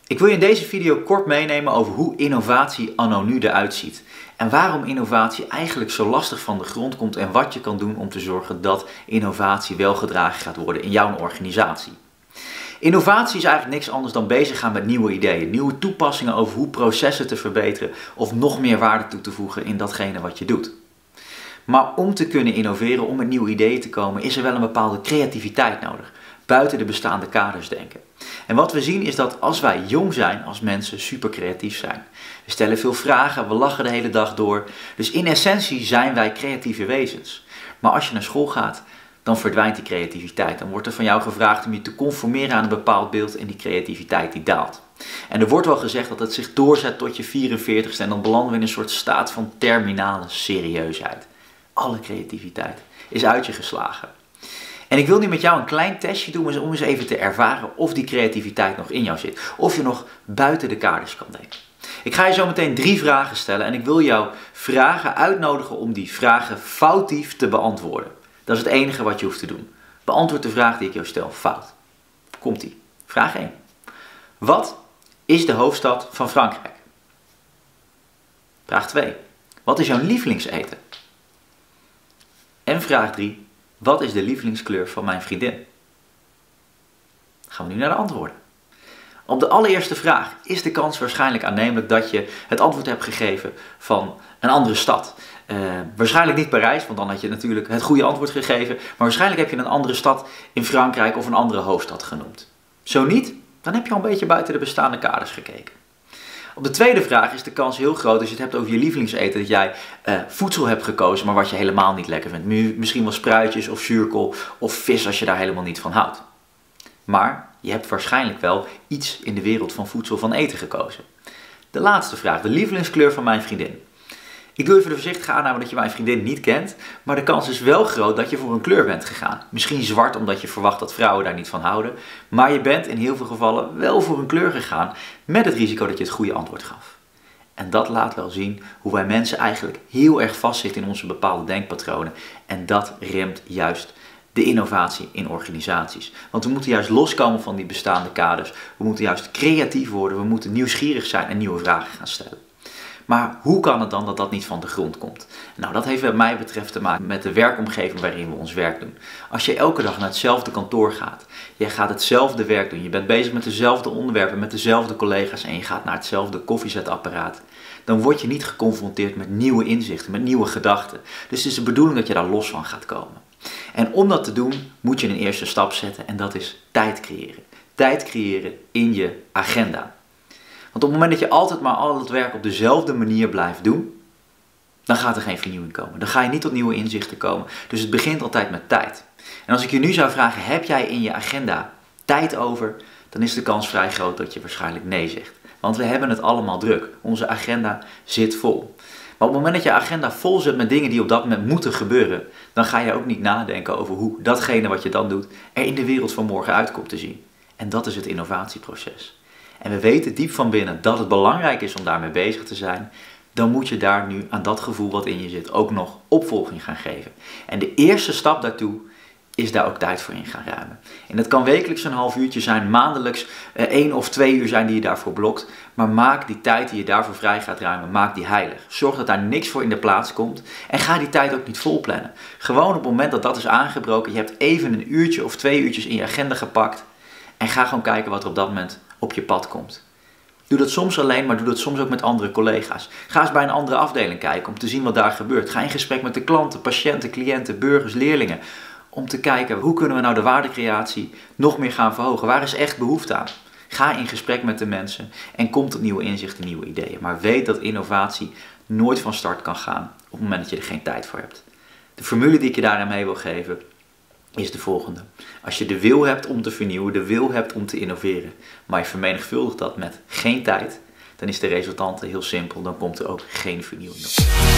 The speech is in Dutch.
Ik wil je in deze video kort meenemen over hoe innovatie anno nu eruit ziet. En waarom innovatie eigenlijk zo lastig van de grond komt en wat je kan doen om te zorgen dat innovatie wel gedragen gaat worden in jouw organisatie. Innovatie is eigenlijk niks anders dan bezig gaan met nieuwe ideeën, nieuwe toepassingen over hoe processen te verbeteren of nog meer waarde toe te voegen in datgene wat je doet. Maar om te kunnen innoveren, om met nieuwe ideeën te komen, is er wel een bepaalde creativiteit nodig. Buiten de bestaande kaders denken. En wat we zien is dat als wij jong zijn, als mensen super creatief zijn. We stellen veel vragen, we lachen de hele dag door. Dus in essentie zijn wij creatieve wezens. Maar als je naar school gaat, dan verdwijnt die creativiteit. Dan wordt er van jou gevraagd om je te conformeren aan een bepaald beeld en die creativiteit die daalt. En er wordt wel gezegd dat het zich doorzet tot je 44ste en dan belanden we in een soort staat van terminale serieusheid. Alle creativiteit is uit je geslagen. En ik wil nu met jou een klein testje doen om eens even te ervaren of die creativiteit nog in jou zit. Of je nog buiten de kaders kan denken. Ik ga je zo meteen 3 vragen stellen en ik wil jou vragen uitnodigen om die vragen foutief te beantwoorden. Dat is het enige wat je hoeft te doen. Beantwoord de vraag die ik jou stel fout. Komt-ie. Vraag 1. Wat is de hoofdstad van Frankrijk? Vraag 2. Wat is jouw lievelingseten? En vraag 3. Wat is de lievelingskleur van mijn vriendin? Gaan we nu naar de antwoorden. Op de allereerste vraag is de kans waarschijnlijk aannemelijk dat je het antwoord hebt gegeven van een andere stad. Waarschijnlijk niet Parijs, want dan had je natuurlijk het goede antwoord gegeven. Maar waarschijnlijk heb je een andere stad in Frankrijk of een andere hoofdstad genoemd. Zo niet, dan heb je al een beetje buiten de bestaande kaders gekeken. Op de tweede vraag is de kans heel groot, als je het hebt over je lievelingseten, dat jij voedsel hebt gekozen, maar wat je helemaal niet lekker vindt. Misschien wel spruitjes of zuurkool of vis als je daar helemaal niet van houdt. Maar je hebt waarschijnlijk wel iets in de wereld van voedsel, van eten gekozen. De laatste vraag, de lievelingskleur van mijn vriendin. Ik doe even de voorzichtige aanname dat je mijn vriendin niet kent, maar de kans is wel groot dat je voor een kleur bent gegaan. Misschien zwart omdat je verwacht dat vrouwen daar niet van houden, maar je bent in heel veel gevallen wel voor een kleur gegaan met het risico dat je het goede antwoord gaf. En dat laat wel zien hoe wij mensen eigenlijk heel erg vastzitten in onze bepaalde denkpatronen en dat remt juist de innovatie in organisaties. Want we moeten juist loskomen van die bestaande kaders, we moeten juist creatief worden, we moeten nieuwsgierig zijn en nieuwe vragen gaan stellen. Maar hoe kan het dan dat dat niet van de grond komt? Nou, dat heeft wat mij betreft te maken met de werkomgeving waarin we ons werk doen. Als je elke dag naar hetzelfde kantoor gaat, jij gaat hetzelfde werk doen, je bent bezig met dezelfde onderwerpen, met dezelfde collega's en je gaat naar hetzelfde koffiezetapparaat, dan word je niet geconfronteerd met nieuwe inzichten, met nieuwe gedachten. Dus het is de bedoeling dat je daar los van gaat komen. En om dat te doen, moet je een eerste stap zetten en dat is tijd creëren. Tijd creëren in je agenda. Want op het moment dat je altijd maar al het werk op dezelfde manier blijft doen, dan gaat er geen vernieuwing komen. Dan ga je niet tot nieuwe inzichten komen. Dus het begint altijd met tijd. En als ik je nu zou vragen, heb jij in je agenda tijd over? Dan is de kans vrij groot dat je waarschijnlijk nee zegt. Want we hebben het allemaal druk. Onze agenda zit vol. Maar op het moment dat je agenda vol zit met dingen die op dat moment moeten gebeuren, dan ga je ook niet nadenken over hoe datgene wat je dan doet er in de wereld van morgen uit komt te zien. En dat is het innovatieproces. En we weten diep van binnen dat het belangrijk is om daarmee bezig te zijn, dan moet je daar nu aan dat gevoel wat in je zit ook nog opvolging gaan geven. En de eerste stap daartoe is daar ook tijd voor in gaan ruimen. En dat kan wekelijks een half uurtje zijn, maandelijks 1 of 2 uur zijn die je daarvoor blokt. Maar maak die tijd die je daarvoor vrij gaat ruimen, maak die heilig. Zorg dat daar niks voor in de plaats komt en ga die tijd ook niet volplannen. Gewoon op het moment dat dat is aangebroken, je hebt even een uurtje of 2 uurtjes in je agenda gepakt en ga gewoon kijken wat er op dat moment op je pad komt. Doe dat soms alleen, maar doe dat soms ook met andere collega's. Ga eens bij een andere afdeling kijken om te zien wat daar gebeurt. Ga in gesprek met de klanten, patiënten, cliënten, burgers, leerlingen. Om te kijken, hoe kunnen we nou de waardecreatie nog meer gaan verhogen? Waar is echt behoefte aan? Ga in gesprek met de mensen en kom tot nieuwe inzichten, nieuwe ideeën. Maar weet dat innovatie nooit van start kan gaan op het moment dat je er geen tijd voor hebt. De formule die ik je daarin mee wil geven is de volgende. Als je de wil hebt om te vernieuwen, de wil hebt om te innoveren, maar je vermenigvuldigt dat met geen tijd, dan is de resultante heel simpel, dan komt er ook geen vernieuwing op.